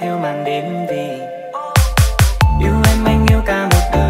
theo màn đêm vì yêu anh yêu cả một đời.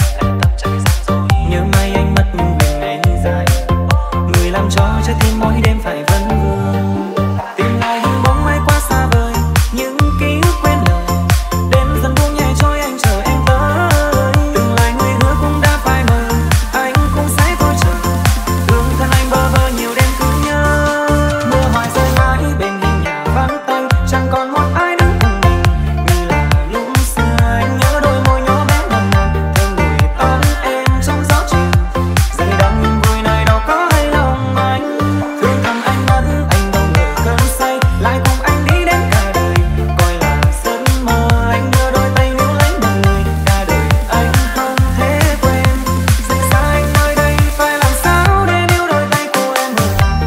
Nhớ mai anh mất nhưng quyền ngày dài, người làm cho trái tim mỗi đêm phải vấn vương. Tìm lại hình bóng ai quá xa vời, những ký ức quên lời, đêm dần buông nhẹ trôi anh chờ em tới. Từng lời người hứa cũng đã phai mờ, anh cũng sẽ thôi chờ. Thương thân anh bơ vơ nhiều đêm cứ nhớ, mưa hoài rơi mãi bên hiên nhà vắng tanh, chẳng còn một ai đứng cùng mình như là lúc xưa. Anh nhớ đôi môi nhỏ bé nồng nàn, thương người ấm êm trong gió chiều, giờ đang niềm vui nơi đâu có hay lòng anh. Thương thầm anh mất, anh đâu ngờ cơn say lại cùng anh đi đến cả đời, coi là giấc mơ. Anh đưa đôi tay níu lấy một người, cả đời anh không thể quên. Rời xa anh nơi đây phải làm sao để níu đôi tay của em ở lại.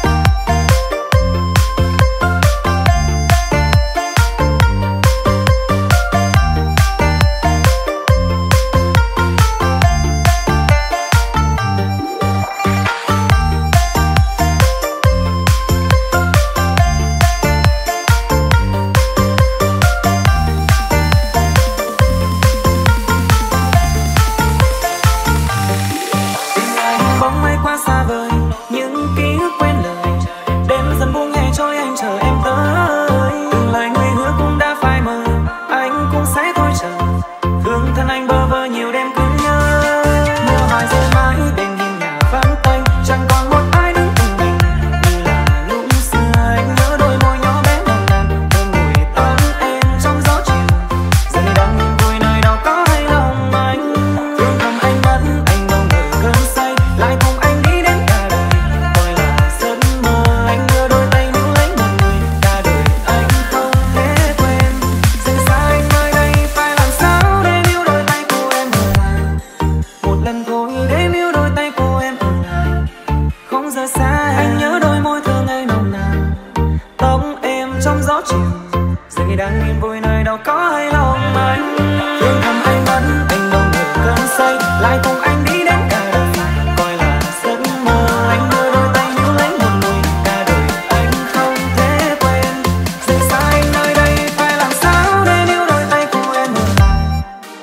Tìm lại hình bóng ai quá xa vời, những ký ức quên lời, đêm dần buông nhẹ trôi anh chờ em tới. Từng lời người hứa cũng đã phai mờ, anh cũng sẽ thôi chờ. Thương thân anh bơ vơ nhiều đêm cứ nhớ, mưa hoài rơi mãi bên hiên nhà vắng tanh, chẳng còn một ai đứng cùng mình như là lúc xưa. Anh nhớ đôi môi nhỏ bé nồng nàn, thương người ấm êm trong gió chiều, giờ đang niềm vui nơi đâu có hay lòng anh. Thương thầm anh mất, anh đâu ngờ cơn say lại cùng anh đi đến cả đời, coi là giấc mơ. Anh đưa đôi tay níu lấy một người, cả đời anh không thể quên. Rời xa anh nơi đây phải làm sao để níu đôi tay của em ở lại. Một lần thôi để níu đôi tay của em ở lại, không rời xa em. Anh nhớ đôi môi thơ ngây nồng nàn, tóc em trong gió chiều, giờ đang niềm vui nơi đâu có hay lòng anh. Thương thầm anh mất, anh đâu ngờ cơn say lại cùng anh đi đến cả đời, coi là giấc mơ. Anh đưa đôi tay níu lấy một người, cả đời anh không thể quên. Rời xa anh nơi đây phải làm sao để níu đôi tay của em ở lại.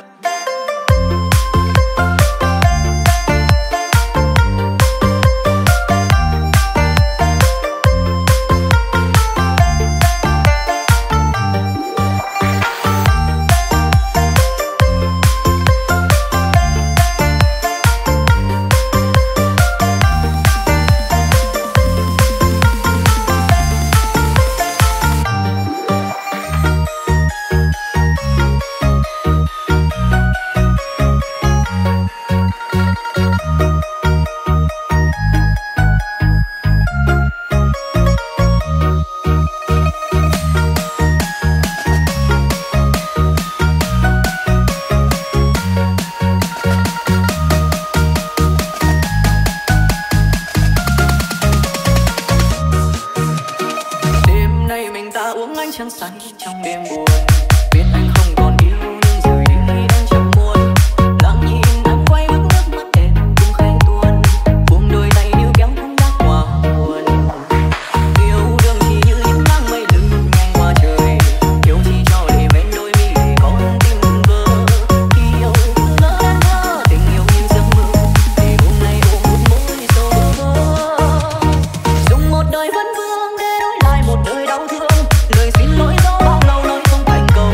Đêm nay mình ta uống ánh trăng say trong đêm buồn, biết anh không còn yêu nhưng rời đi anh chẳng muốn. Lặng nhìn anh quay bước nước mắt em cũng khẽ tuôn, buông đôi tay níu kéo cũng đã qua buồn. Yêu đương chỉ như những nắng mây lướt nhanh qua trời, yêu chỉ cho để bên đôi mi để con tim ngừng vỡ. Yêu lỡ đang ngỡ tình yêu như giấc mơ, thì hôm nay ôm một mối sầu vỡ. Dùng một đời vấn vương để đổi lại một đời đau thương, lời xin lỗi do bao lâu nói không thành câu.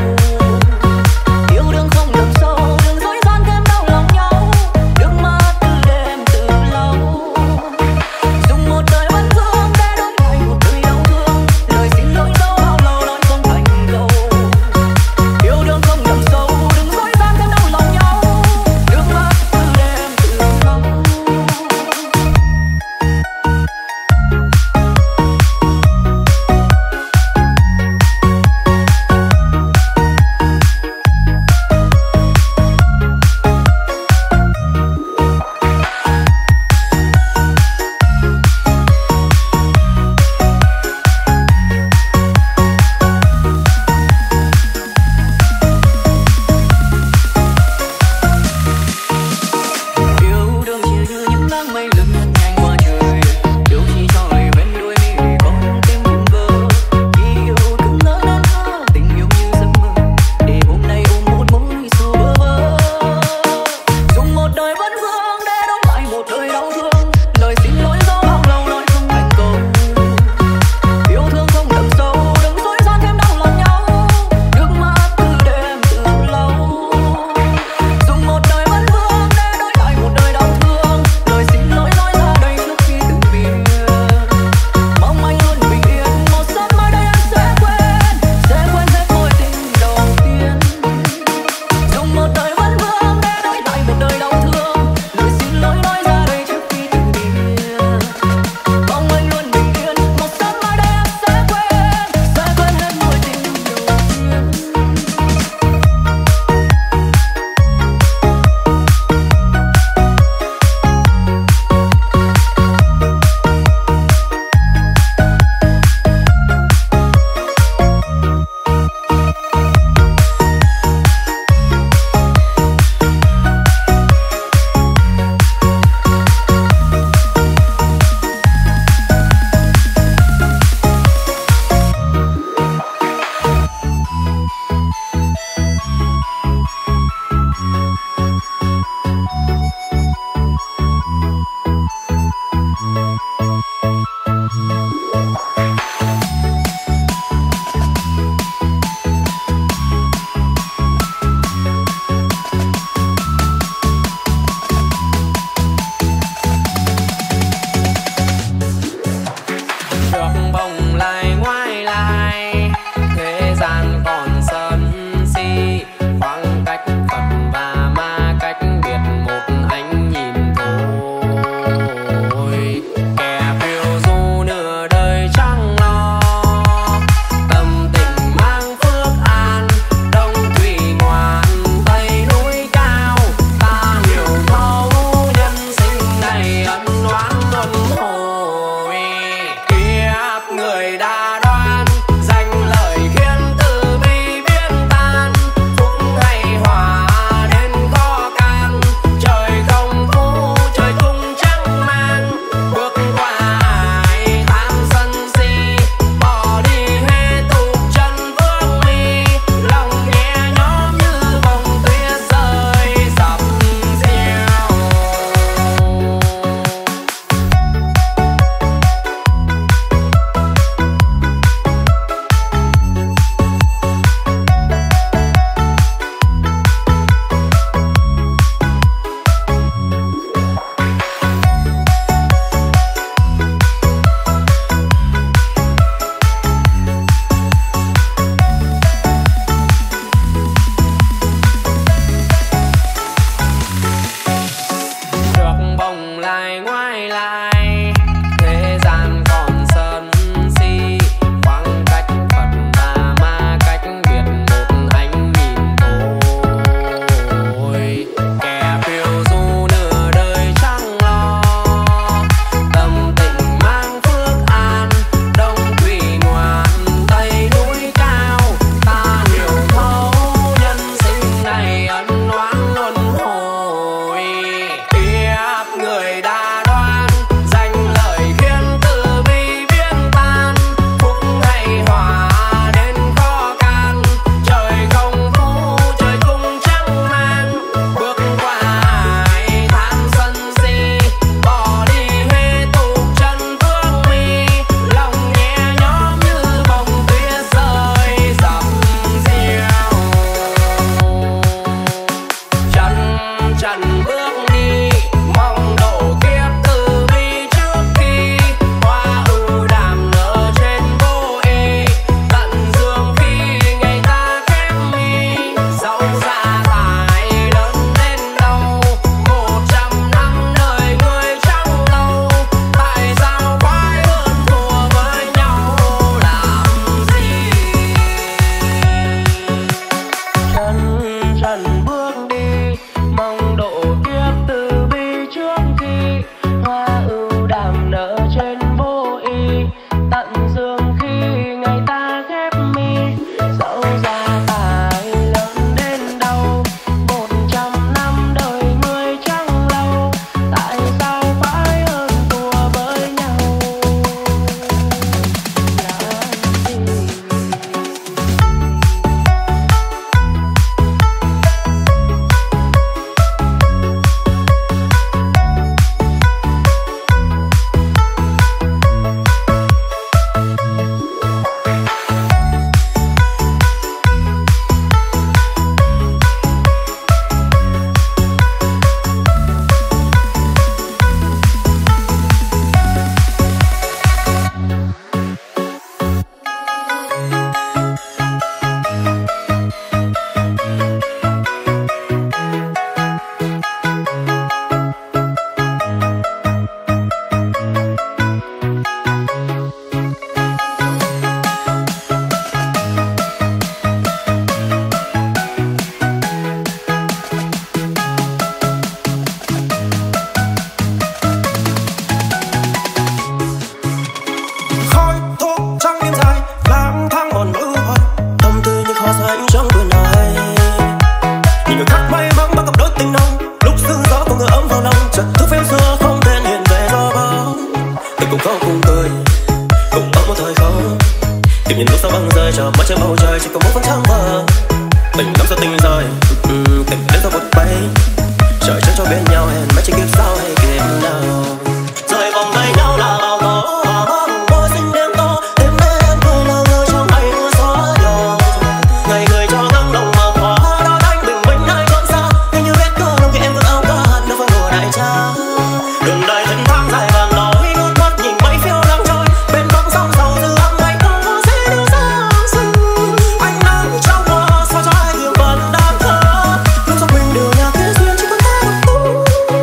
cho mắt trên bầu trời chỉ có một vầng trăng vờ. Tình lắm sao tình rơi, tình đến sao vụt bay. Trời trăng cho bên nhau hẹn mãi chỉ kiếp sau hay kiếp nào. Rời vòng tay nhau là bao tố, môi xinh đêm to. Đêm nay em cười ngơ ngơ trong ngày mưa xóa nhỏ. Ngày người cho ngắm lòng mà khóa đó đánh bình minh nơi chốn xa. Nghe như vết cưa lòng khi em vương áo ca hạt nơi phương mùa đại trăng. Đường đời thênh thang dài vàng nói ngước mắt nhìn mấy phiêu đang trôi bên bóng sông sầu dư âm ngày có sẽ đưa ra sương. Ánh nắng trong mơ sao cho ai thương vẫn đang thơ. Lúc giấc mình đều nhà kia duyên chỉ có thế độc tú.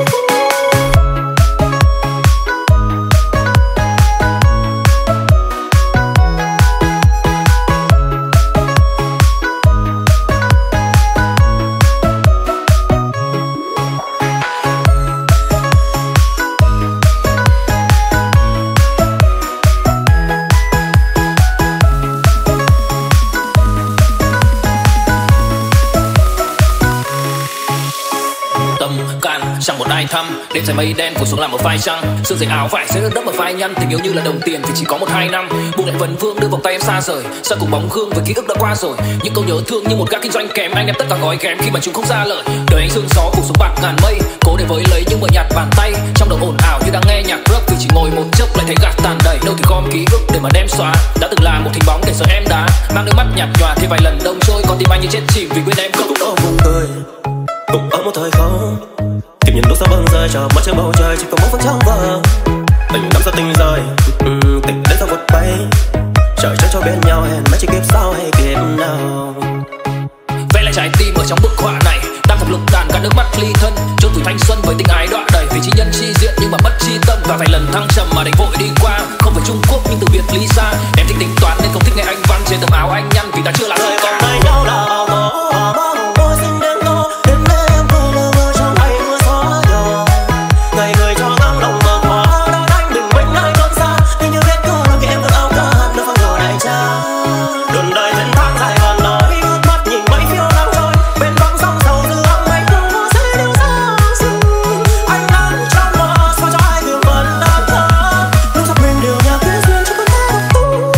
Tâm can chẳng một ai thăm, đêm dài mây đen phủ xuống làm một vai trăng. Sương dày áo vải dưới đất một vai nhăn, tình yêu như là đồng tiền thì chỉ có 1-2 năm. Buông lại vấn vương đưa vòng tay em xa rời, sao cùng bóng gương với ký ức đã qua rồi. Những câu nhớ thương như một gã kinh doanh kém, anh đem tất cả gói ghém khi mà chúng không ra lời. Đời anh sương gió phủ xuống bạc ngàn mây, cố để với lấy nhưng mờ nhạt bàn tay. Trong đầu ồn ào như đang nghe nhạc rock, vì chỉ ngồi một chốc lại thấy gạt tàn đầy. Đâu thì gom ký ức để mà đem xóa, đã từng là một hình bóng để giờ em đá. Mang nước mắt nhạt nhòa thêm vài lần đông trôi, còn tim anh như chết chìm vì quên em không. Cũng ở vùng cười, cũng ở một thời không. Tìm nhìn lúc sao băng rơi cho mắt trên bầu trời chỉ có một vầng trăng vờ. Tình lắm sao tình rơi, tình đến sao vụt bay. Trời trăng cho bên nhau hẹn mãi chỉ kiếp sau hay kiếp nào. Vẽ lại trái tim ở trong bức họa này, đang thầm lục đàn cả nước mắt ly thân. Chôn tuổi thanh xuân với tình ái đọa đầy, vì chi nhân chi diện nhưng mà mất chi tâm. Và vài lần thăng trầm mà đành vội đi qua, không phải Trung Quốc nhưng từ biệt ly xa. Em thích tính toán nên không thích nghe anh văn trên tấm áo anh nhăn, vì ta chưa là rời vòng tay nhau là bao tố, môi xinh đêm to. Đêm nay em cười ngơ ngơ trong ngày mưa xóa nhỏ. Ngày người cho ngắm lòng mà khóa đó đánh bình minh nơi chốn xa. Nghe như vết cưa lòng khi em vương áo ca hạt nơi phương mùa đại trăng. Đường đời thênh thang dài vàng nói ngước mắt nhìn mấy phiêu đang trôi bên bóng sông sầu dư âm ngày có sẽ đưa ra sương. Ánh nắng trong mơ sao cho ai thương vẫn đang thơ. Lúc giấc mình đều nhà kia duyên chỉ có thế độc tú.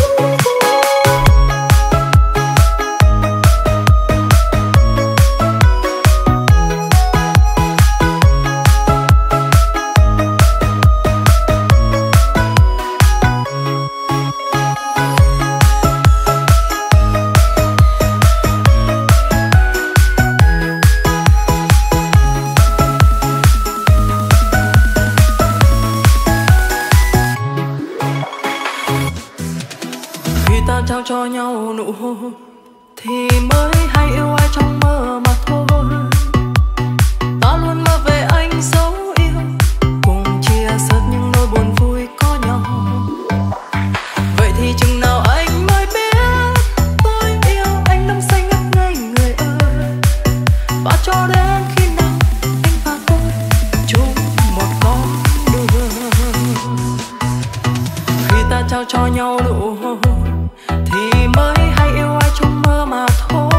Khi ta trao cho nhau nụ hôn thì mới hay yêu ai trong mơ mà thôi. Ta luôn mơ về anh dấu yêu, cùng chia sẻ những nỗi buồn vui có nhau. Vậy thì chừng nào anh mới biết tôi yêu anh đắm say ngất ngây người ơi. Và cho đến khi nào anh và tôi chung một con đường. Khi ta trao cho nhau nụ hôn thì mới hay yêu ai trong mơ mà thôi.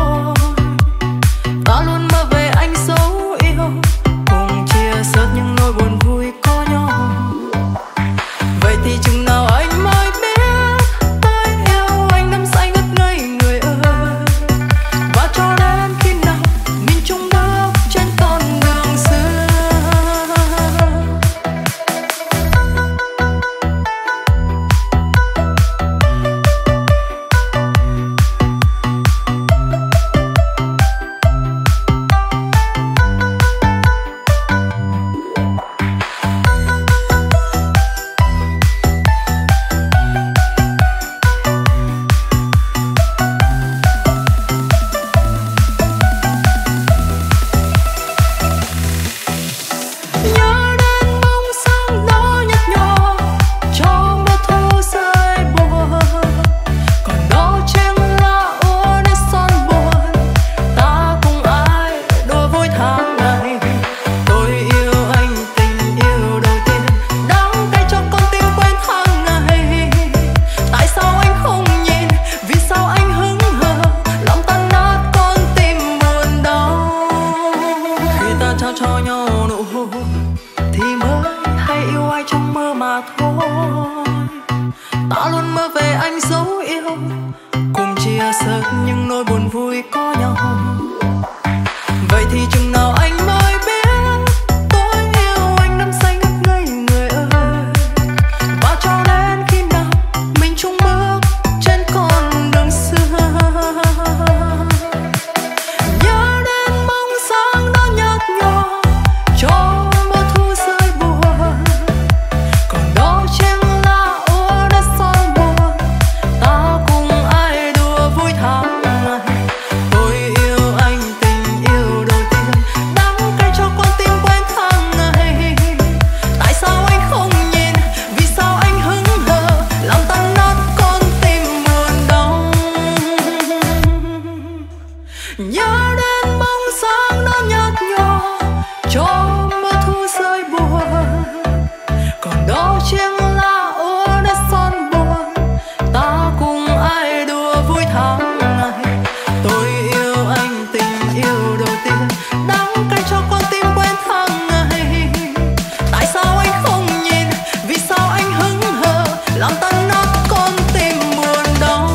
nhau. Vậy thì chừng nào anh mới biết tôi yêu anh đắm say ngất ngây người ơi. Và cho đến khi nào mình chung bước trên con đường xưa. Nhớ đến bóng sáng đó nhạt nhòa cho mưa thu rơi buồn. Còn đó chiếc lá úa đã son buồn. Ta cùng ai đùa vui tháng ngày. Tôi yêu anh tình yêu đầu tiên, đắng cay cho con tim quên tháng ngày. Tại sao anh không nhìn, vì sao anh hững hờ, làm tan nát con tim buồn đau. Nhớ đến bóng sáng đó nhạt nhòa cho mưa thu rơi buồn. Còn đó chiếc lá úa đã son buồn. Ta cùng ai đùa vui tháng ngày. Tôi yêu anh tình yêu đầu tiên, đắng cay cho con tim quên tháng ngày. Tại sao anh không nhìn, vì sao anh hững hờ, làm tan nát con tim buồn đau.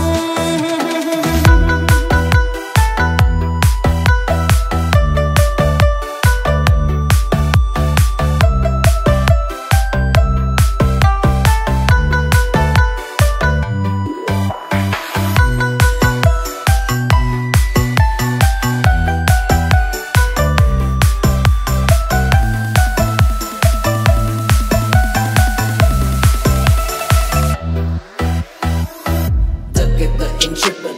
Together in trippin'.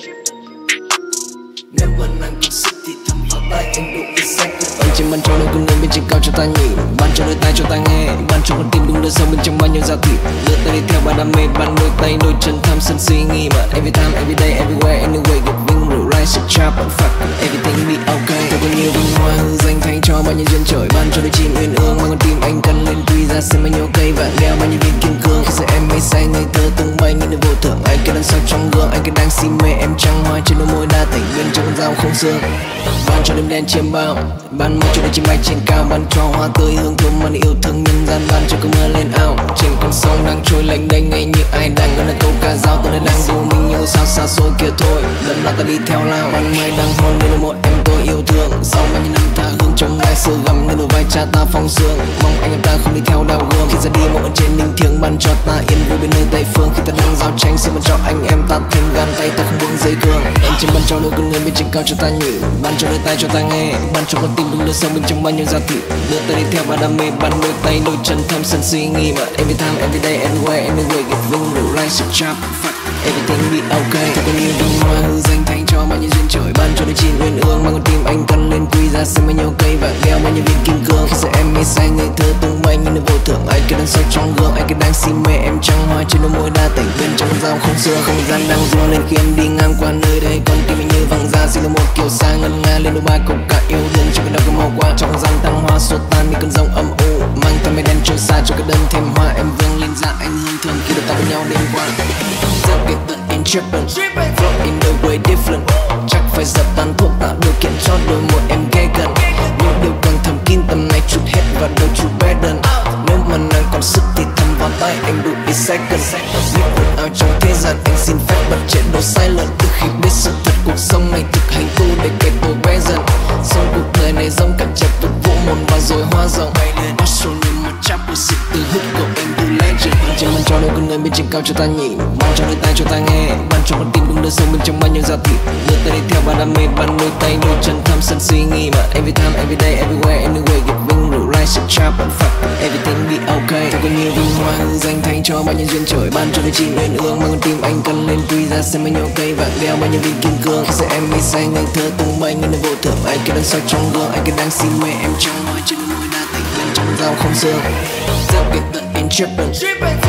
Nếu mà nàng có sức thì thầm vào tay anh đủ excited. Anh trên bàn tròn nơi con người bên trên cao cho ta nhìn, ban cho đôi tai cho ta nghe, ban cho con tim đúng nơi sâu bên trong bao nhiêu da thịt. Đưa ta đi theo ba đam mê, ban đôi tay đôi chân tham sân suy nghĩ. But every time, every day, everywhere, anyway, get vinh rượu rise, chop and fuck, everything be okay. Tôi có nhiều vinh hoa hư danh thay cho bao nhiêu duyên trời, ban cho đôi chim uyên ương, mang con tim anh cân lên quy ra xem bao nhiêu cây vạn đeo bao nhiêu viên kim cương. Khi giờ em mê say ngây thơ tung bay như nơi vô thượng, anh cứ đằng sau trong gương, anh cứ đang si mê em trăng hoa trên đôi môi đa tình bên trong con dao không xương. Ban cho đêm đen chiêm bao, ban mây cho đôi chim bay trên cao, ban cho hoa tươi hương thơm, ban yêu thương nhân gian, ban cho cơn mưa lên ao trên con sông đang trôi lênh đênh. Ngay như ai đang ngân là câu ca dao, tôi đang dù mình yêu sao xa xôi kia thôi, đâm là ta đi theo lao. Ban mai đang hôn lên một em tôi yêu thương, sau bao nhiêu năm tha hương trong gai sữa gầm nên đôi vai cha ta phong sương. Mong anh em ta không đi theo đau gương, khi ra đi một trên linh thiêng, ban cho ta yên vui bên nơi tây phương. Khi ta đang giao tranh xin ban cho anh em ta thêm gan tay, ta không buông dây cương. Em trên ban cho đôi con người bên trên cao cho ta nhử, ban cho đôi tai cho ta nghe, ban cho con tim đúng nơi sâu bên trong bao nhiêu da thịt. Đưa ta đi theo ba đam mê, ban đôi tay đôi chân tham sân suy nghĩ. But every time, every day, everywhere, anyway, get vinh rượu rise, chop, fuck, everything be okay. Tôi có nhiều vinh hoa hư danh thay cho bao nhiêu duyên trời, ban cho đôi chim uyên ương, mang con tim anh cân lên quy ra xem bao nhiêu cây vạn đeo bao nhiêu viên kim cương. Khi giờ em mê say ngây thơ tung bay như nơi vô thượng, anh cứ đang soi trong gương, anh cứ đang si mê em trăng hoa trên đôi môi đa tình bên trong con dao không xưa. Không gian đang run lên khi em đi ngang qua nơi đây, con tim anh như vàng da xin là một kiểu xa ngân nga lên đôi ba cục cả yêu đương cho cái đầu có màu qua trong gian tăng hoa xua tan như cơn giông âm u, mang theo mây đen trôi xa cho cái đơn thêm hoa. Em vương lên dạ anh hương thường khi được ta bên nhau đêm qua. Together in trippin', flow in the way different. Chắc phải dập tan thuốc tạo điều kiện cho đôi môi em ghé gần. Những điều càng thầm kín tầm này chút hết và đôi chút bé đơn. Nếu mà nàng còn sức thì thầm vào tay anh đủ ít second. Biết quần áo trong thế gian anh xin phép bật chế độ silent. Từ khi biết sự thật cuộc sống này thực hành tu để kể tôi bé dần. Sau cuộc đời này giống cả chập tục vũ môn và rồi hoa rộng. Bắt số nhưng mà chắp bữa xịt từ hút của em từ legend. Trên ban cho đôi con người bên trên cao cho ta nhìn, ban cho đôi tai cho ta nghe, ban cho con tim đúng nơi sâu bên trong bao nhiêu da thịt. Đưa ta đi theo ba đam mê, ban đôi tay đôi chân tham sân suy nghĩ. But every time, every day, everywhere, anyway, get vinh rượu rise, chop and fuck, everything be okay. Tôi có nhiều vinh hoa hư danh thay cho bao nhiêu duyên trời, ban cho đôi chim uyên ương, mang con tim anh cân lên quy ra xem bao nhiêu cây vạn đeo bao nhiêu viên kim cương. Khi giờ em mê say ngây thơ tung bay như nơi vô thượng, anh cứ đang soi trong gương, anh cứ đang si mê em trăng hoa trên đôi môi đa tình bên trong dao không xương. Together in trippin'.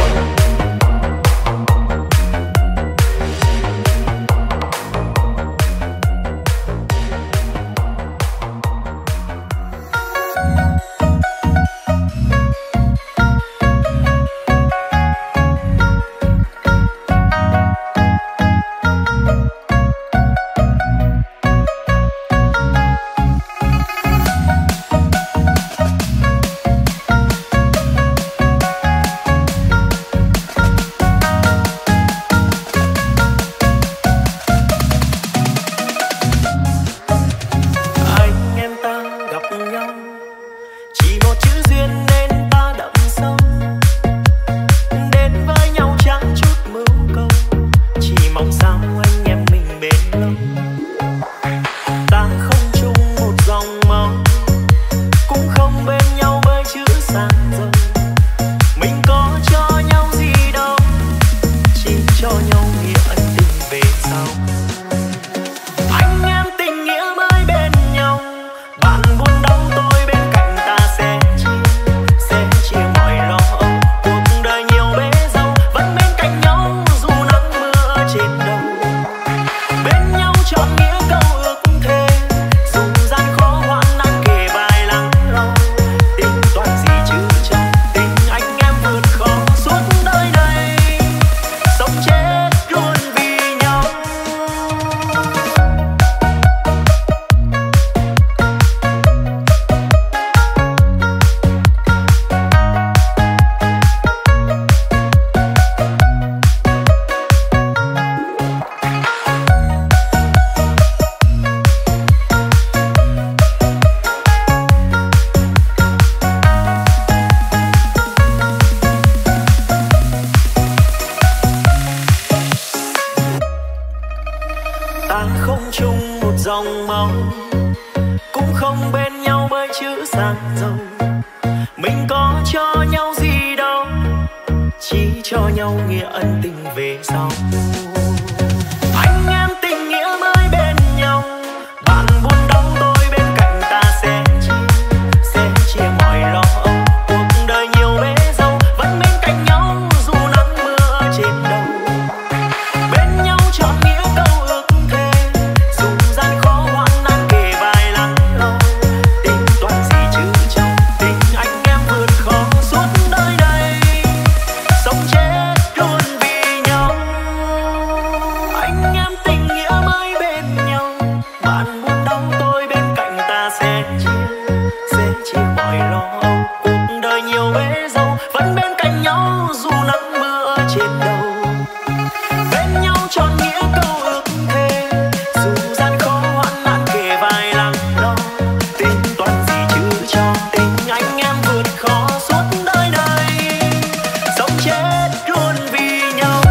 chung một dòng máu, cũng không bên nhau bởi chữ sang dầu. Mình có cho nhau gì đâu, chỉ cho nhau nghĩa ân tình về sau. Anh em tình nghĩa mới bên nhau, bạn buồn đau tôi bên cạnh ta sẽ chia mọi lo âu. Cuộc đời nhiều bể dâu vẫn bên cạnh nhau dù nắng mưa trên đầu. Bên nhau trọn nghĩa câu ước thề, dù gian khó hoạn nan kề vai lắng lo. Tính toán gì chứ trong tình anh em vượt khó suốt đời đây, sống chết luôn vì nhau. Anh em tình nghĩa mới bên nhau, bạn buồn đau tôi bên cạnh ta sẽ chia mọi lo âu. Cuộc đời nhiều bể dâu vẫn bên cạnh nhau dù nắng mưa trên đầu. Bên nhau tròn nghĩa câu ước thề, dù gian khó hoạn nạn kề vai lắng lo. Tính toán gì chứ cho tình anh em vượt khó suốt đời này, sống chết luôn vì nhau.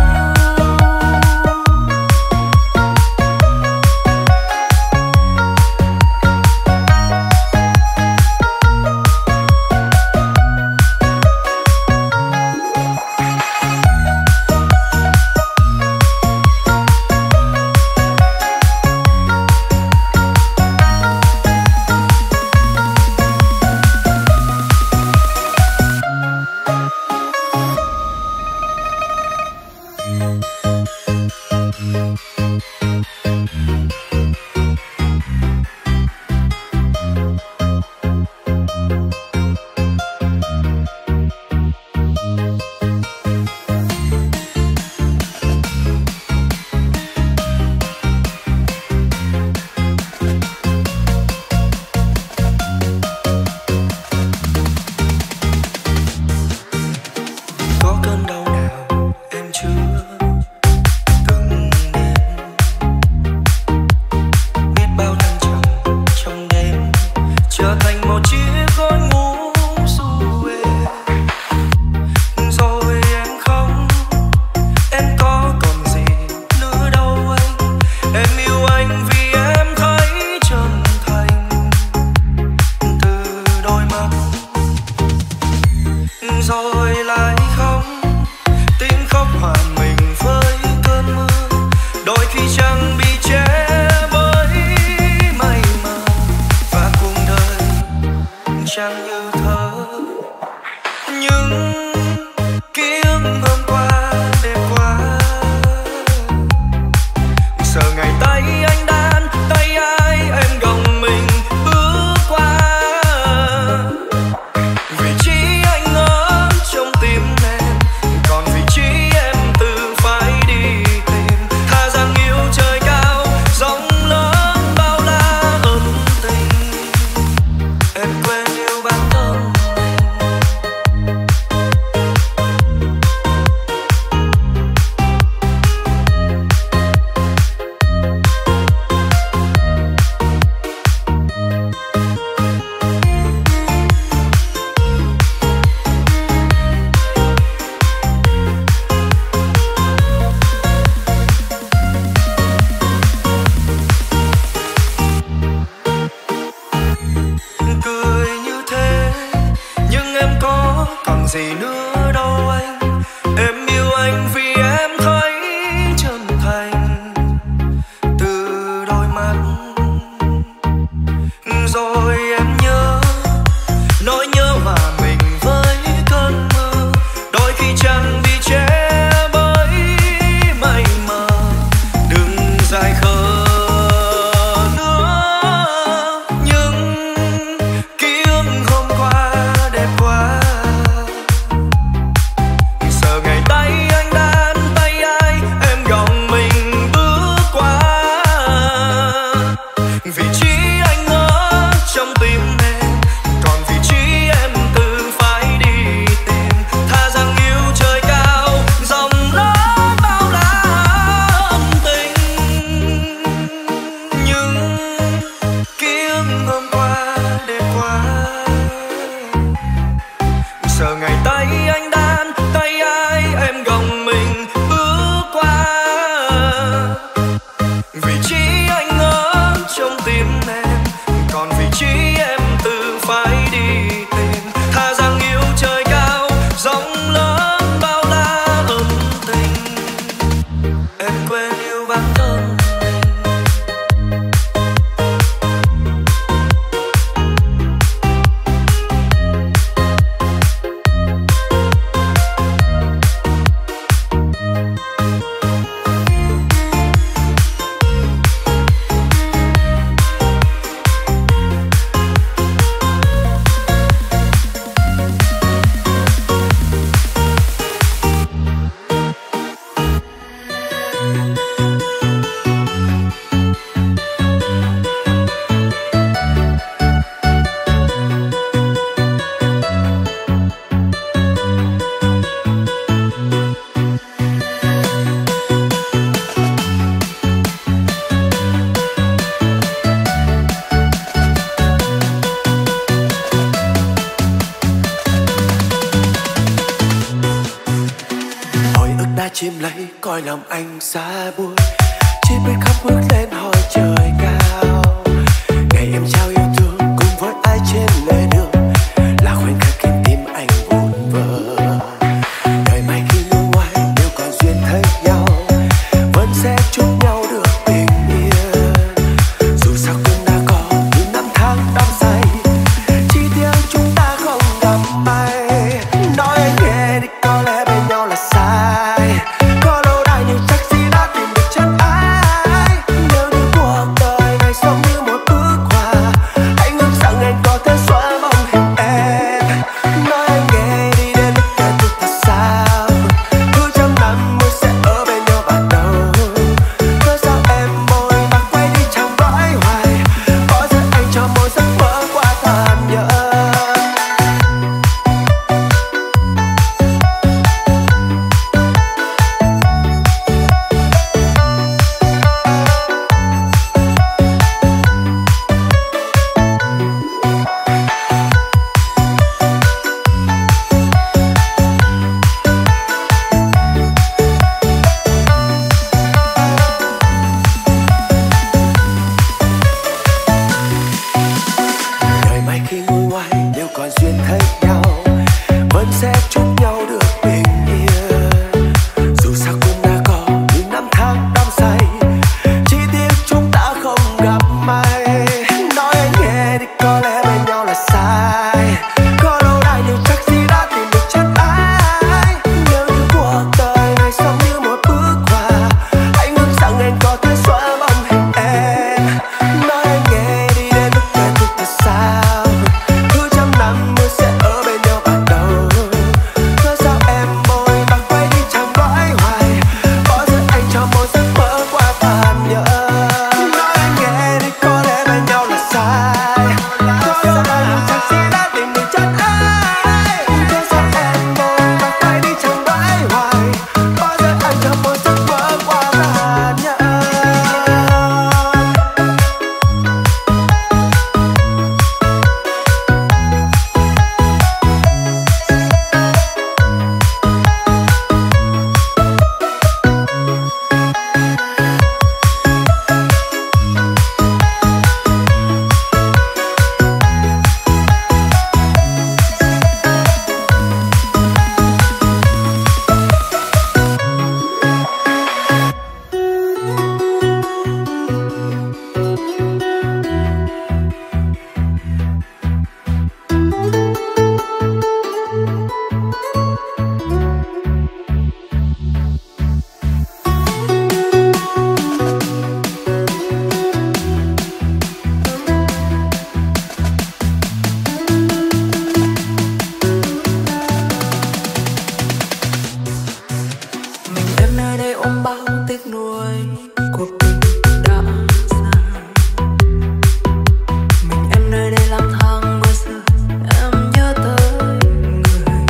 Có cơn đau nào em chưa từng nếm, biết bao thăng trầm trong đêm trở thành một chiếc gối ngủ ru êm. Rồi em không, em có còn gì nữa đâu anh. Em yêu anh vì em thấy chân thành từ đôi mắt. Rồi lại không, tiếng khóc hòa mình với cơn mưa, đôi khi chẳng bị che bởi mây mờ, và cuộc đời chẳng như thơ. Nhưng ký ức hôm qua đẹp quá, giờ ngày tay anh đan tay ai em gồng mình bước qua. Vị trí anh ở trong tim em, còn vị trí em tự phải đi tìm. Thà rằng yêu trời cao rộng lớn bao la ân tình, em quên yêu bản thân cười như thế. Nhưng em có còn gì nữa đâu anh. Em yêu anh vì em thấy chân thành từ đôi mắt. Rồi em nhớ, nỗi nhớ hòa mình với cơn mưa, đôi khi chẳng bị che bởi mây mờ. Đừng dài khờ nữa, nhưng ký ức hôm qua đẹp quá. Giờ ngày tay anh đan tay ai em gồng mình bước qua. Vị trí anh ở trong tim chim lấy coi lòng anh xa buốt, chỉ biết khóc bước lên hỏi trời cao. Ngày em trao yêu thương cùng với ai trên lề đường là khoảnh khắc khiến tim anh vụn vỡ. Đời mai khi lưu ngoài nếu còn duyên thấy nhau vẫn sẽ chúc nhau được bình yên. Dù sao cũng đã có những năm tháng đắm say, chỉ tiếc chúng ta không gặp may. Nói anh nghe đi có lẽ bên nhau là sai, có lâu nay nhưng chắc gì đã tìm được chân ai. Nếu như cuộc đời này sống như một bức họa, anh ước rằng anh có thể xóa bóng hình em. Nói anh nghe đi đến lúc kết thúc thì sao, cứ trăm năm mới sẽ ở bên nhau ban đầu. Cớ sao em môi bạc quay đi chẳng mãi hoài, bỏ rơi anh cho mỗi giấc mơ quá tàn nhẫn. Đời mai khi ngồi ngoài nếu còn duyên thấy nhau vẫn sẽ chúc nhau được bình yên. Dù sao cũng đã có những năm tháng đắm say, chỉ tiếc chúng ta không gặp may. Nói anh nghe đi có lẽ bên nhau là sai, có lâu nay nhưng chắc gì đã tìm được chân ai. Nếu như cuộc đời này sống như một bức họa, anh ước rằng anh có thể xóa bóng hình em. Nói anh nghe đi đến lúc kết thúc thì sao, cứ trăm năm mới sẽ ở bên nhau ban đầu. Cớ sao em môi bạc quay đi chẳng mãi hoài, bỏ rơi anh cho mỗi giấc mơ quá tàn nhẫn. Nói anh nghe đi có lẽ bên nhau là sai, có lâu nay nhưng chắc gì đã tìm được chân ai. Cớ sao em môi bạc quay đi chẳng mãi hoài, bỏ rơi anh cho mỗi giấc mơ quá tàn nhẫn. Mình em nơi đây ôm bao tiếc nuối, cuộc tình đã dài. Mình em nơi đây lang thang mưa rơi, em nhớ tới người.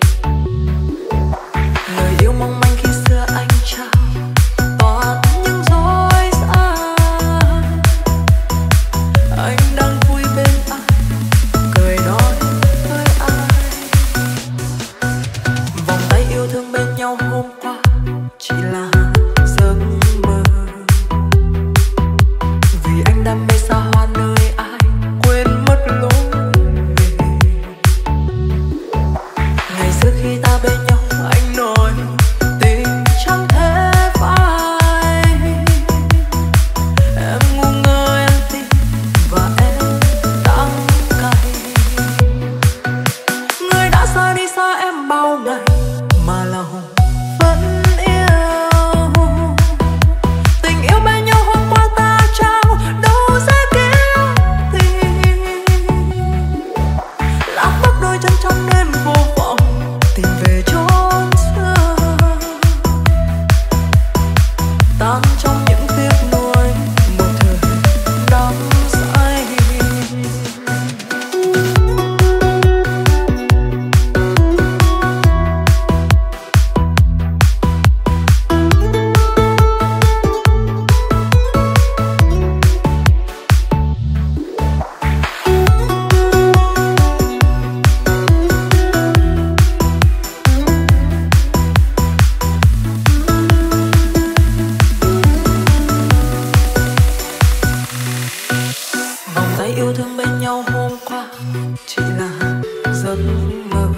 Lời yêu mong manh khi xưa anh trao, toàn những dối gian. Anh đang vui bên ai, cười nói với ai. Vòng tay yêu thương bên nhau hôm qua chỉ là giấc mơ, vì anh đam mê xa hoa nơi ai quên mất lối về. Ngày xưa khi ta bên nhau anh nói tình chẳng thể phai. Em ngu ngơ em tin và em yêu thương bên nhau hôm qua chỉ là giấc mơ.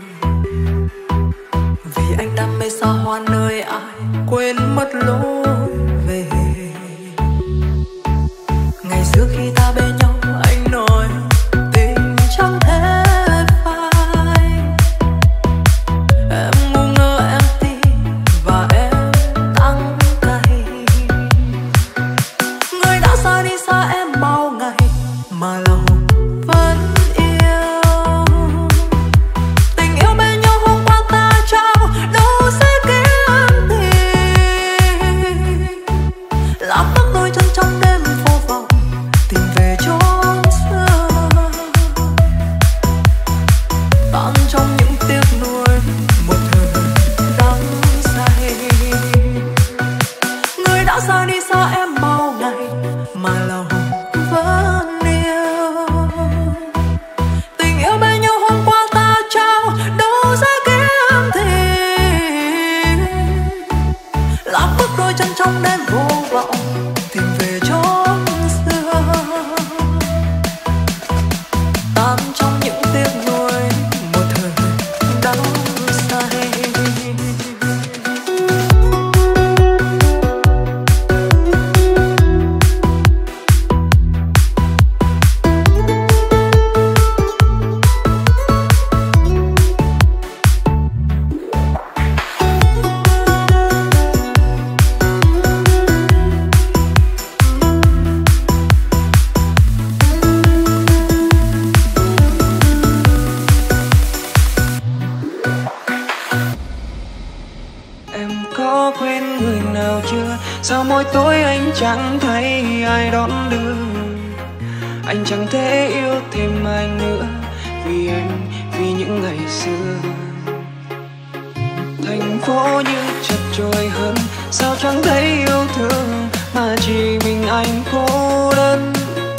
Vì anh đam mê xa hoa nơi ai quên mất lối về. Ngày xưa khi ta bên nhau anh nói tình chẳng thể phai. Em ngu ngơ em tin và em đắng cay. Người đã xa đi xa em bao ngày mà lòng vẫn yêu. Tình yêu bên nhau hôm qua ta trao đâu sẽ kiếm tìm. Làm mất đôi chân trong đêm vô vọng tìm về chốn xưa. Tan trong những tiếc nuối một thời đắng say. Người đã xa đi xa em bao ngày mà lòng vẫn yêu. Tình yêu bên nhau hôm qua ta trao đâu sẽ kiếm tìm. Làm bước đôi chân trong đêm vô vọng tìm về chốn xưa. Tan trong những tiếc nuối một thời đắng say. Em có quên người nào chưa? Sao mỗi tối anh chẳng thấy ai đón đưa? Anh chẳng thể yêu thêm ai nữa vì em, vì những ngày xưa. Thành phố như chật chội hơn, sao chẳng thấy yêu thương mà chỉ mình anh cô đơn.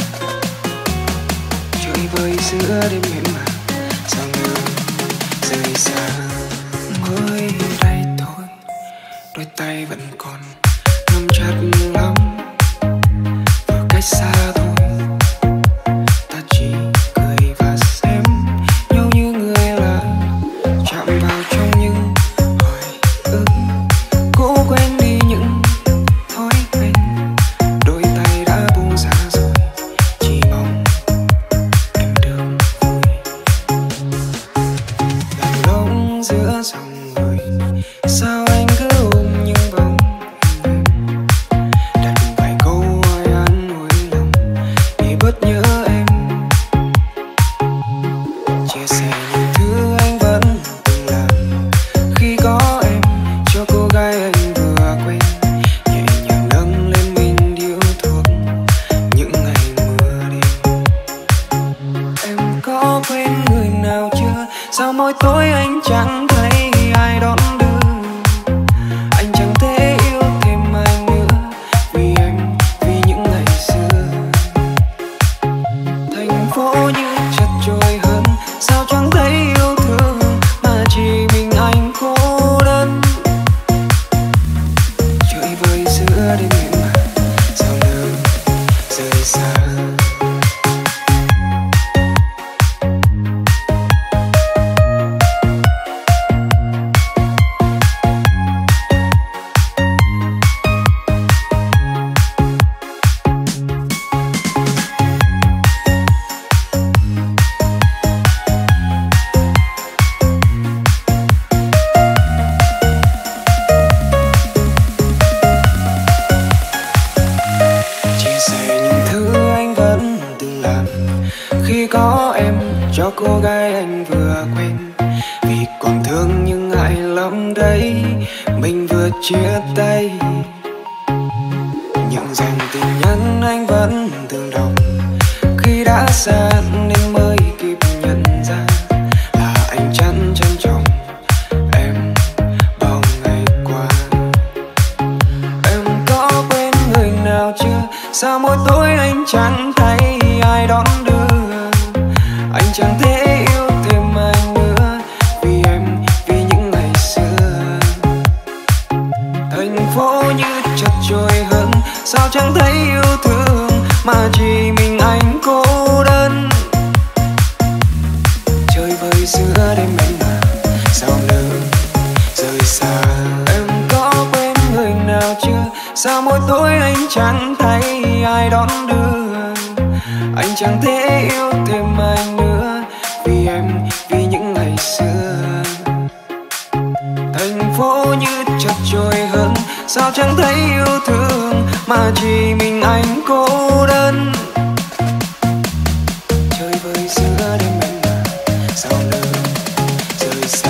Chơi vơi giữa đêm mềm màng, sao người rời xa. Mới đây thôi, đôi tay vẫn còn nắm chặt lắm. Vừa cách xa thôi, ta chỉ cười và xem nhau như người lạ, chạm vào trong những hồi ức, cố quên đi những thói quen. Đôi tay đã buông ra rồi, chỉ mong em được vui. Lạnh lùng giữa dòng người, sao anh cứ ôm những bóng hình em, đặt vài câu hỏi an ủi lòng để bớt nhớ em. Chia sẻ những thứ anh vẫn từng làm khi có em, cho cô gái anh vừa quen, nhẹ nhàng nâng lên mình điếu thuốc những ngày mưa đêm. Em có quên người nào chưa? Sao mỗi tối anh chẳng thấy ai đón đưa? Anh chẳng thể yêu thêm ai nữa vì em, vì những ngày xưa. Thành phố như chật chội hơn, sao chẳng thấy yêu thương mà chỉ mình anh cô đơn. Chơi vơi giữa đêm mềm màng, sao nỡ rời xa. Chia sẻ những thứ anh vẫn từng làm khi có em, cho cô gái anh vừa quen, vì còn thương nhưng ngại lắm đấy, mình vừa chia tay. Những dòng tin nhắn anh vẫn từng đọc khi đã xa nên mới kịp nhận ra là anh chẳng trân trọng em bao ngày qua. Em có quên người nào chưa? Sao mỗi tối anh chẳng thấy ai đón đưa? Anh chẳng thể yêu thêm ai nữa vì em, vì những ngày xưa. Thành phố như chật chội hơn, sao chẳng thấy yêu thương mà chỉ mình anh cô anh chẳng thể yêu thêm anh nữa. Vì em, vì những ngày xưa thành phố như chật chội hơn, sao chẳng thấy yêu thương mà chỉ mình anh cô đơn. Chơi vơi giữa đêm anh mà sao lỡ rời xa.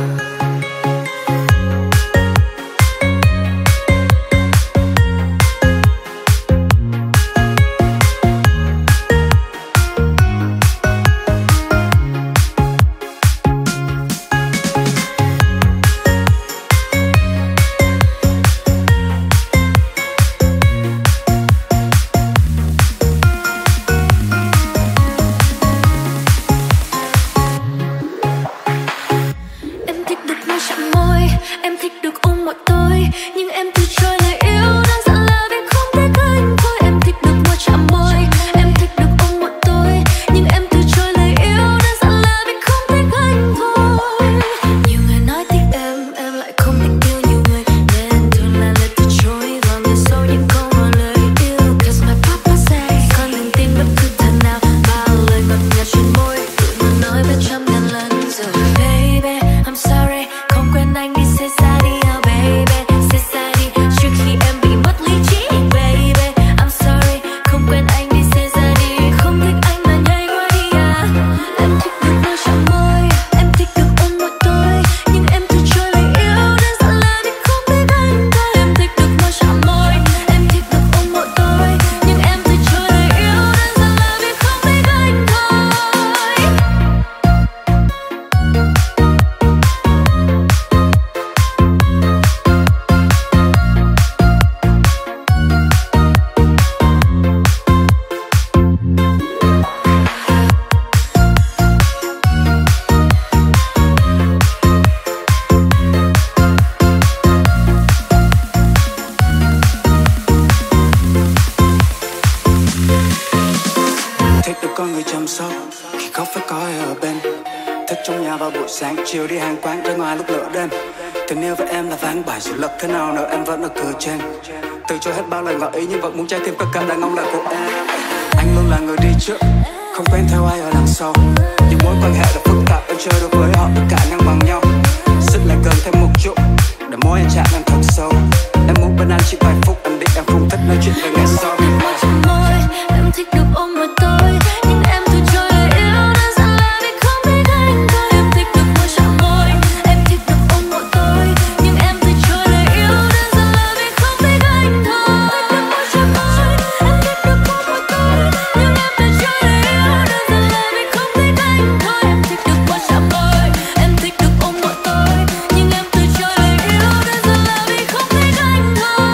Chiều đi hàng quán ra ngoài lúc nửa đêm. Tình yêu với em là ván bài sự lật thế nào nữa em vẫn ở cửa trên. Từ chối hết bao lời ngỏ ý nhưng vẫn muốn trái tim tất cả đàn ông là của em. Anh luôn là người đi trước, không quen theo ai ở đằng sau. Những mối quan hệ đã phức tạp em chơi được với họ tất cả ngang bằng nhau. Sức lại cần thêm một chút để mối anh chạm em thật sâu. Em muốn bên anh chỉ vài phút anh đi em không thích nói chuyện về ngày sau. Em thích được ôm một tôi nhưng em từ chối lời yêu đơn giản là vì không biết anh thôi. Em thích được môi chạm môi, em thích được ôm một tôi nhưng em từ chối lời yêu đơn giản là vì không biết anh thôi. Thích được môi chạm môi, em thích được ôm một tôi nhưng em từ chối lời yêu đơn giản là vì không biết anh thôi. Em thích được môi chạm môi, em thích được ôm một tôi nhưng em từ chối lời yêu đơn giản là vì không biết anh thôi.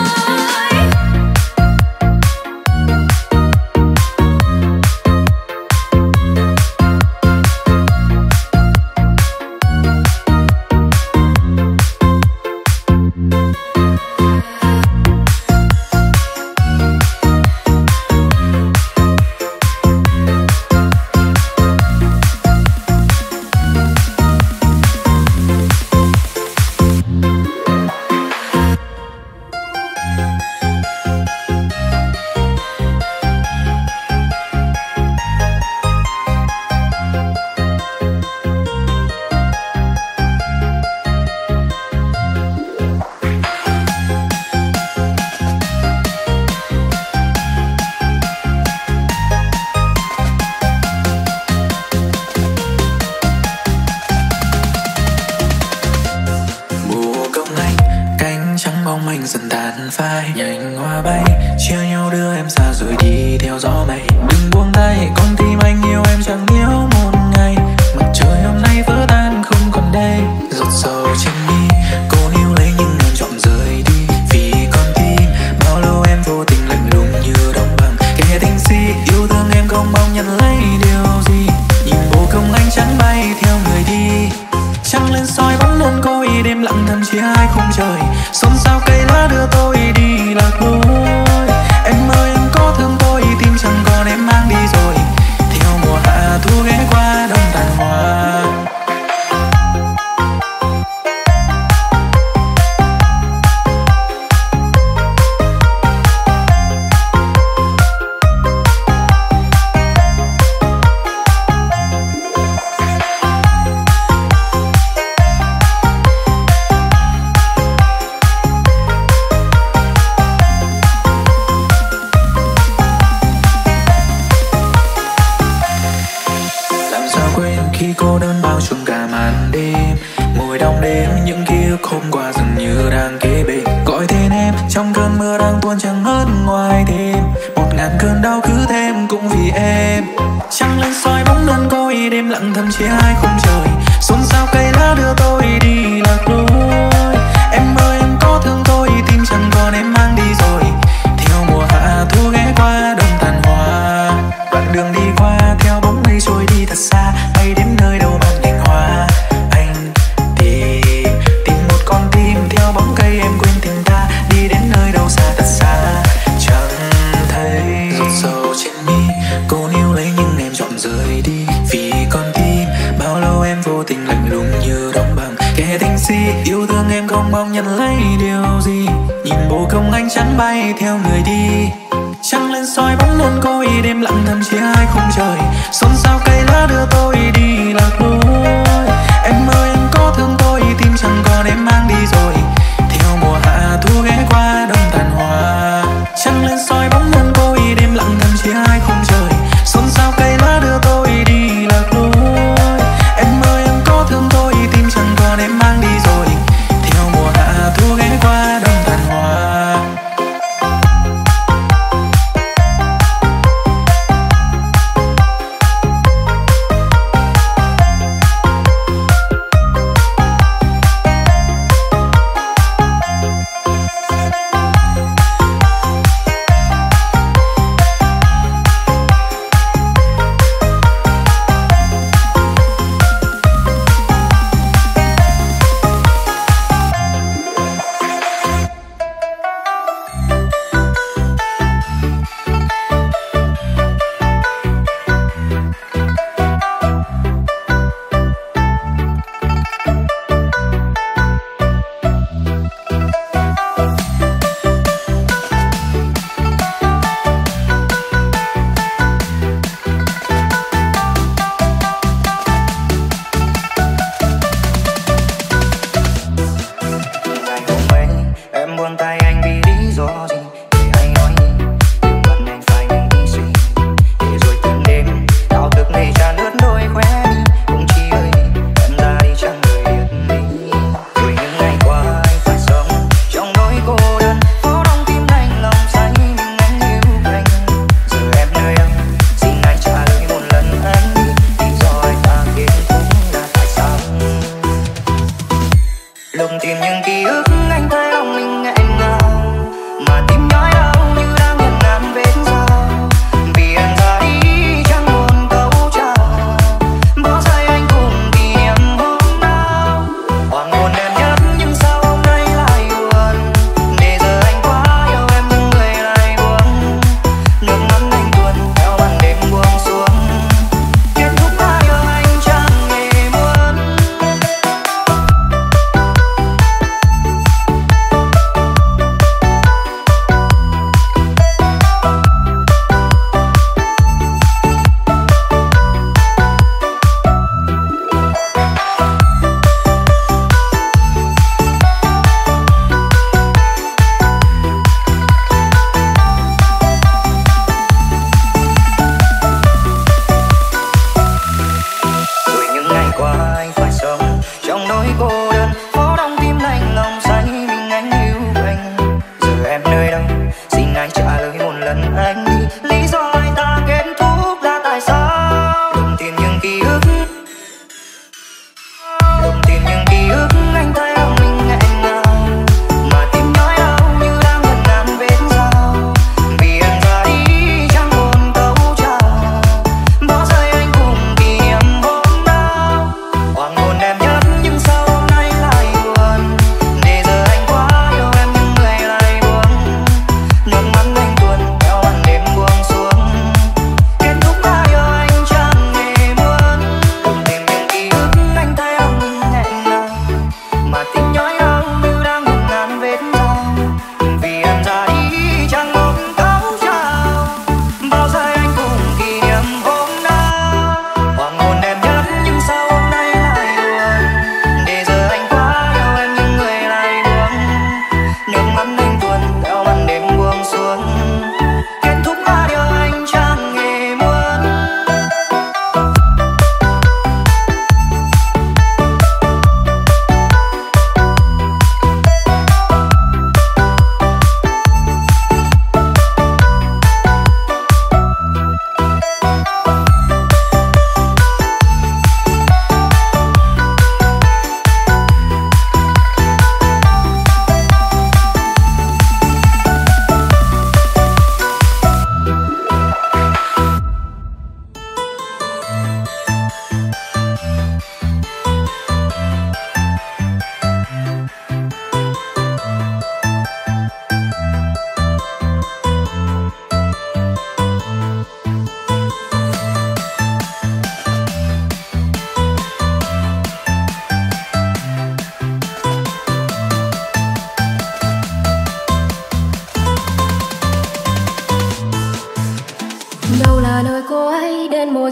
dần tàn phai, nhành hoa bay chia nhau đưa em xa rồi đi theo gió mây. Đừng buông tay, con tim anh yêu em chẳng níu một ngày. Mặt trời hôm nay vỡ tan không còn đây, giọt sầu trên mi cô níu lấy nhưng em chọn rời đi. Vì con tim bao lâu em vô tình lạnh lùng như đóng băng, kẻ tình si yêu thương em không mong nhận lấy điều gì. Nhìn bộ công anh chẳng bay theo người đi, trăng lên soi bắn lên côi đêm lặng thầm chia hai khung trời. Xôn xao cây lá đưa tôi đi lạc lối. Em ơi em có thương tôi, tim chẳng còn em mang đi rồi. em. Trăng lên soi bóng đơn côi, đêm lặng thầm chia hai khung trời. Xôn xao cây lá đưa tôi đi lạc lối. Em ơi em có thương tôi, tim chẳng còn em mang đi rồi. Theo mùa hạ thu ghé qua đông tàn hoa. Đoạn đường đi qua theo bóng mây trôi đi thật xa, bay đến nơi đâu bằng tình hoa. Anh tìm một con tim theo bóng cây, em quên tình ta đi đến nơi đâu xa thật xa. Chẳng thấy giọt sầu trên mi, cô níu lấy nhưng em chọn rời đi. Vì con tim bao lâu em vô tình lạnh lùng như đóng băng. Kẻ tình si yêu thương em không mong nhận lấy điều gì. Nhìn bồ công anh chắn bay theo người đi. Trăng lên soi bóng đơn côi, đêm lặng thầm chia hai khung trời. Xôn xao cây lá đưa tôi đi lạc lối. Em ơi em có thương tôi, tim chẳng còn em mang đi rồi. Theo mùa hạ thu ghé qua đông tàn hoa. Trăng lên soi bóng đơn côi, đêm lặng thầm chia hai khung trời. Xôn xao cây lá đưa tôi đi lạc lối. Em ơi em có thương tôi, tim chẳng còn em mang đi rồi. Theo mùa hạ thu ghé qua đông tàn hoa.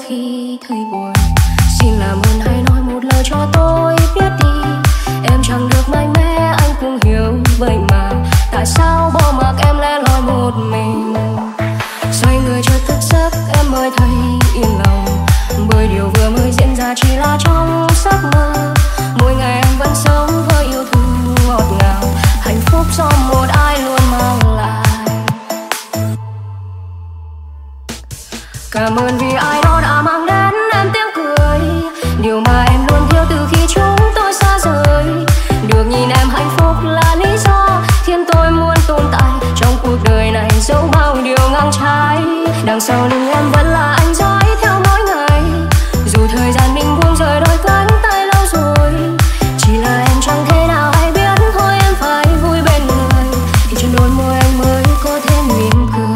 khi thấy buồn. Xin làm ơn hãy nói một lời cho tôi biết đi. Em chẳng được mạnh mẽ anh cũng hiểu, vậy mà tại sao bỏ mặc em lẻ loi một mình. Xoay người chợt thức giấc em mới thấy yên lòng, bởi điều vừa mới diễn ra chỉ là trong giấc mơ. Mỗi ngày em vẫn sống với yêu thương ngọt ngào, hạnh phúc do một ai luôn mang lại. Cảm ơn vì ai đó đã mang đến em tiếng cười, điều mà em luôn thiếu từ khi chúng tôi xa rời. Được nhìn em hạnh phúc là lý do khiến tôi muốn tồn tại trong cuộc đời này, dẫu bao điều ngang trái. Đằng sau lưng em vẫn là anh dõi theo mỗi ngày, dù thời gian mình buông rời đôi cánh tay lâu rồi. Chỉ là em chẳng thể nào hay biết thôi em phải vui bên người, thì trên đôi môi anh mới có thể mỉm cười.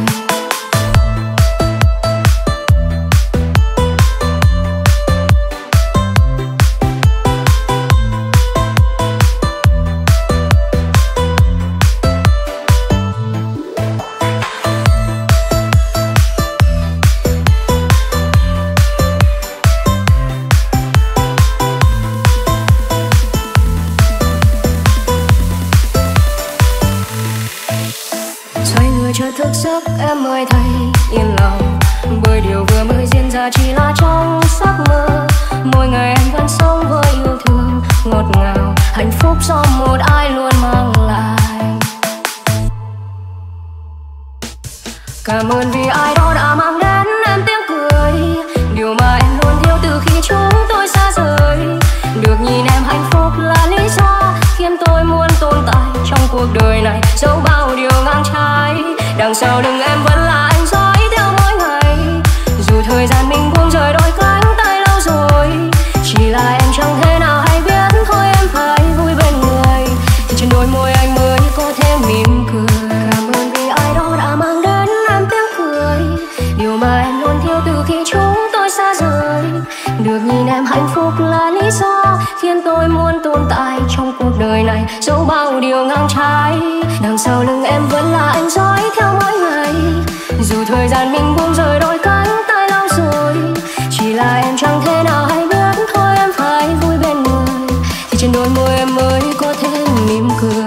Thức giấc em mới thấy yên lòng, bởi điều vừa mới diễn ra chỉ là trong giấc mơ. Mỗi ngày em vẫn sống với yêu thương ngọt ngào, hạnh phúc do một ai luôn mang lại. Cảm ơn vì ai đó đã mang đến em tiếng cười, điều mà em luôn thiếu từ khi chúng tôi xa rời. Được nhìn em hạnh phúc là lý do khiến tôi muốn tồn tại trong cuộc đời này, dẫu bao điều ngang trái. Đằng sau lưng em vẫn là anh dõi theo mỗi ngày, dù thời gian mình buông rời đôi cánh tay lâu rồi. Chỉ là em chẳng thể nào hay biết thôi em phải vui bên người, thì trên đôi môi anh mới có thể mỉm cười. Cảm ơn vì ai đó đã mang đến em tiếng cười, điều mà em luôn thiếu từ khi chúng tôi xa rời. Được nhìn em hạnh phúc là lý do khiến tôi muốn tồn tại trong cuộc đời này, dẫu bao điều ngang trái. Đằng sau lưng em vẫn là anh dõi theo mỗi ngày, dù thời gian mình buông rời đôi cánh tay lâu rồi. Chỉ là em chẳng thể nào hay biết thôi em phải vui bên người, thì trên đôi môi em mới có thể mỉm cười.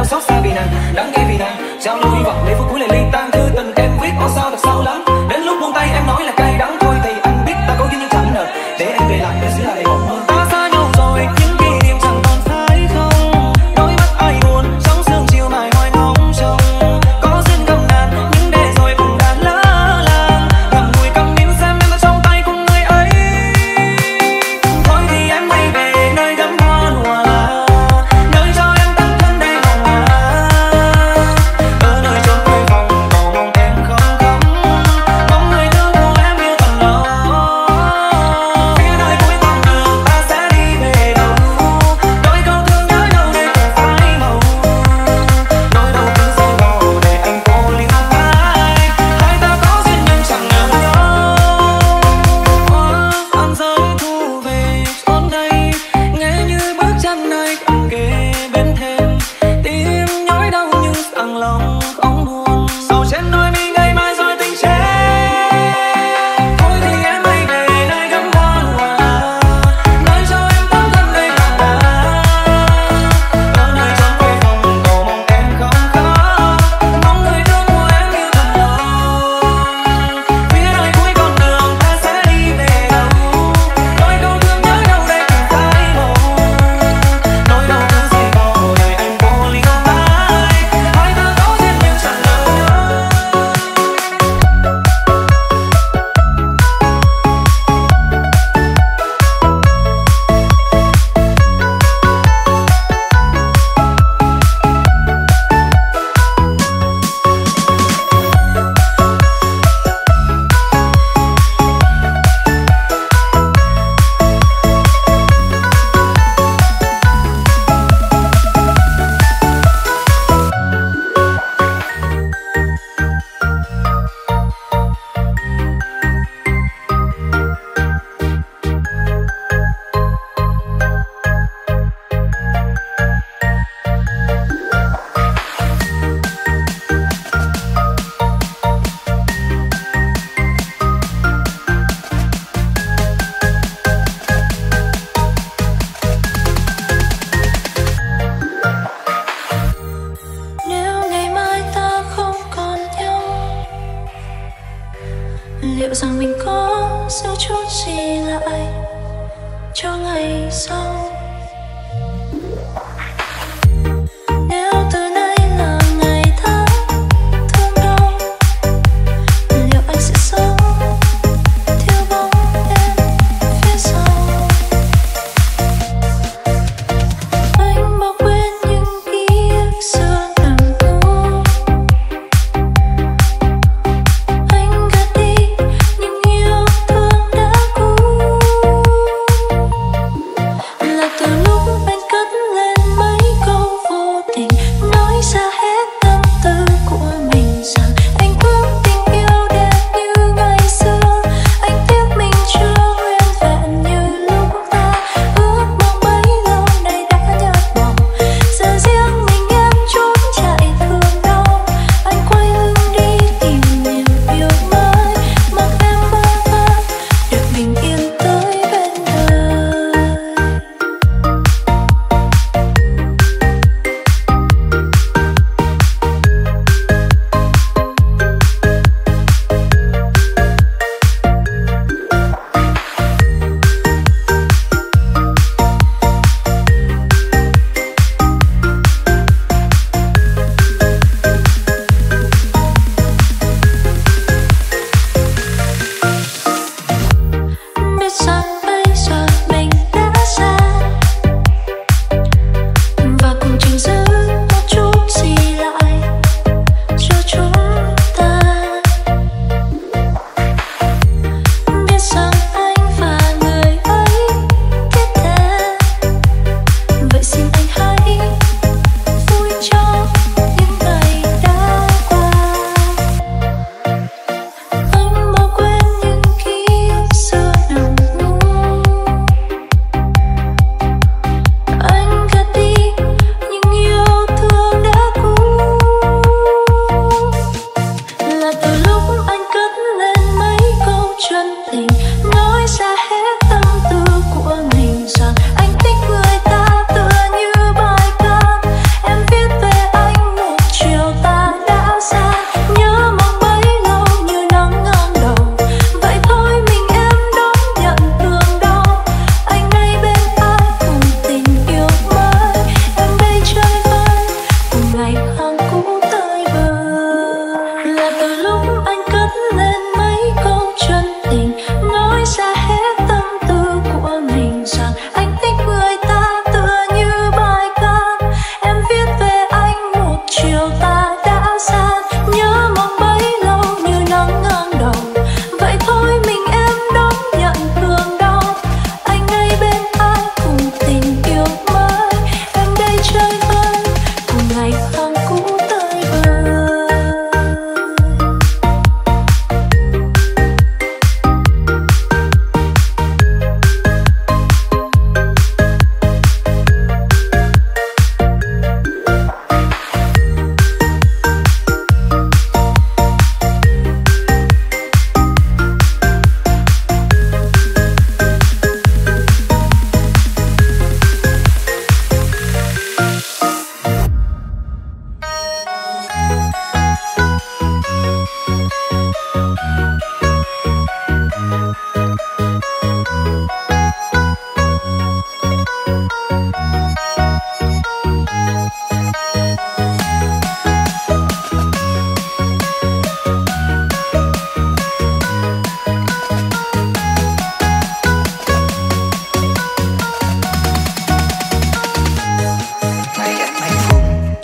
xót xa vì nàng, đắng cay vì nàng, trao lối hy vọng để phút cuối lại ly tan. Thư tình em viết ô sao thật sâu lắng, đến lúc buông tay em nói là cay đắng thôi thì anh biết ta có duyên nhưng chẳng nợ, để em về lại để giữ lại mộng mơ. Ta xa nhau rồi những kỷ niệm chẳng còn phải không, đôi mắt ai buồn trong sương chiều mãi hoài ngóng trông, có duyên gặp ngàn nhưng để rồi cũng đã lỡ làng, ngậm ngùi cầm nín xem em ở trong tay cùng người ấy. Thôi thì em hãy về nơi đẫm hoa lụa là nơi cho em tắt thân để ngủ ở nơi chốn quê phòng.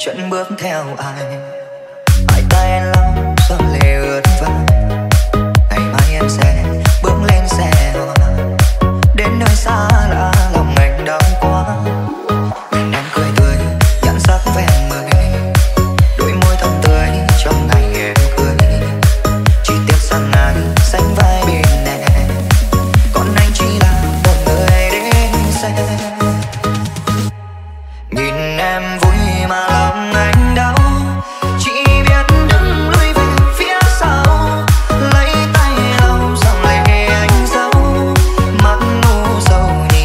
chân bước theo ai. Hai tay anh lau giọt lệ ướt vai. Ngày mai em sẽ bước lên xe hoa đến nơi xa lạ, lòng anh đau quá. Nhìn em cười tươi nhãn sắc ven mây, đôi môi thật tươi trong ngày em cưới. Chỉ tiếc rằng anh sánh vai bên em, còn anh chỉ là một người đến xe. Nhìn em vui mà lòng anh đau, chỉ biết đứng lùi về phía sau, lấy tay lau dòng lệ anh giấu. Mắt ngu sầu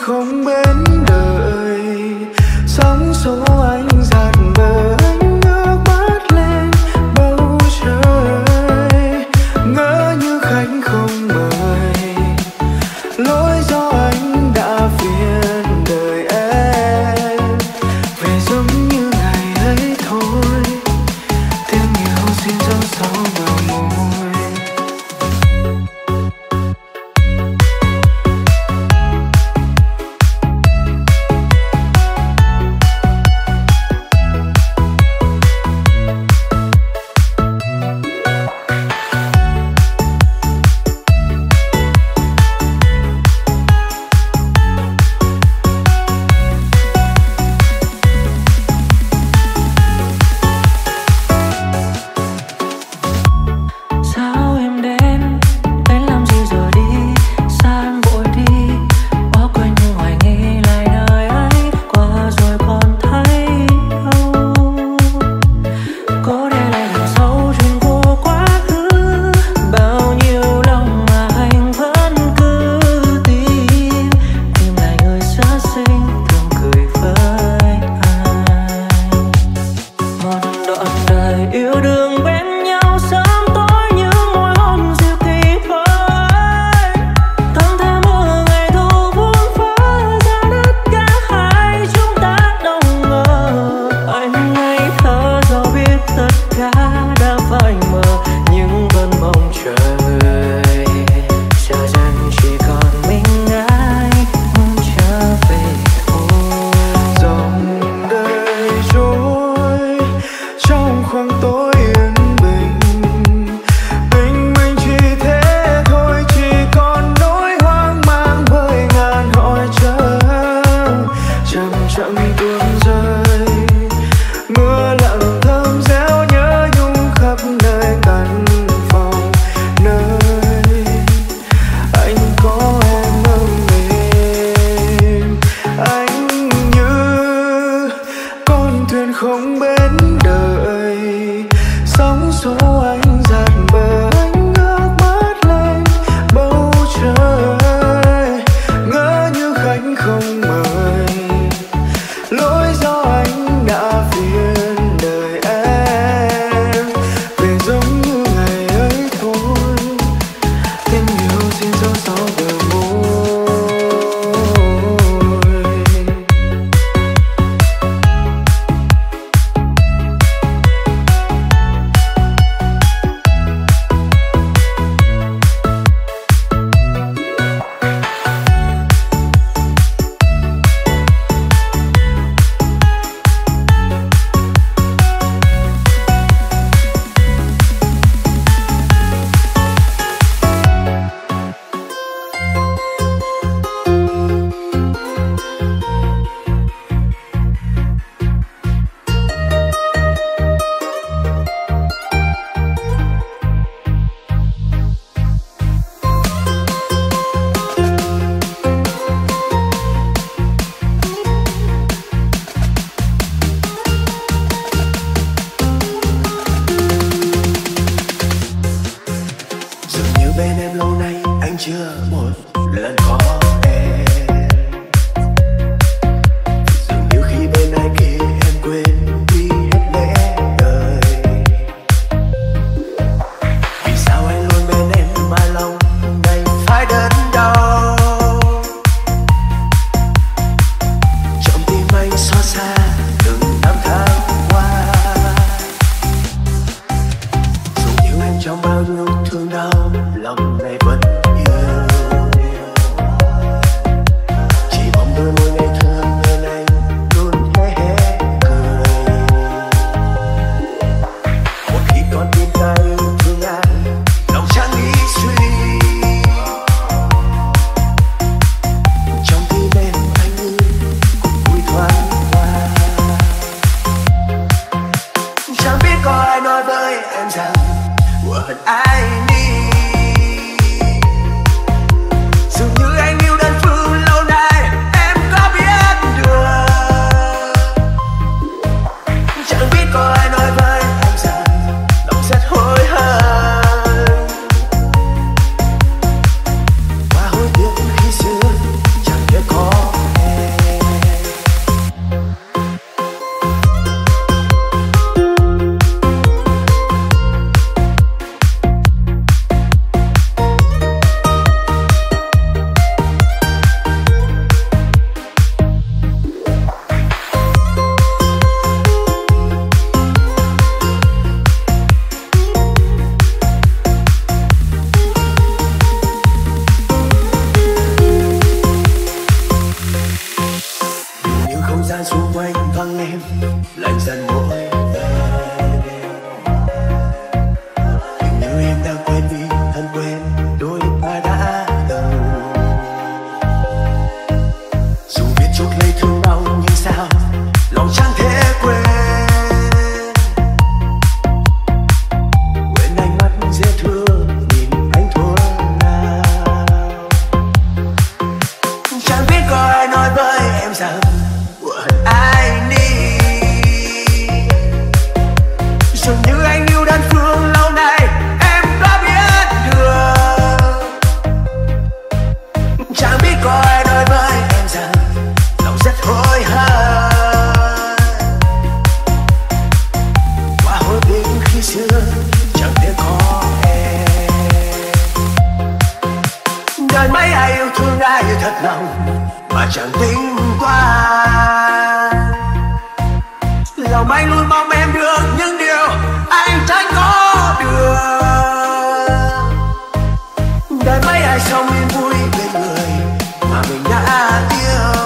không bên đời. Sóng số anh dạt bờ, anh ngước mắt lên bầu trời, ngỡ như khách không mời. Lỗi do anh đã phiền đời em, về giống như ngày ấy thôi. Tiếng yêu xin dấu sâu vào môi. có ai nói với em rằng lòng rất hối hận. Quá hối tiếc khi xưa chẳng thể có em. Đời mấy ai yêu thương ai thật lòng mà chẳng tính toán. Lòng anh luôn mong em được những điều anh chẳng có được. Đời mấy ai sống yên vui bên người mà mình đã yêu.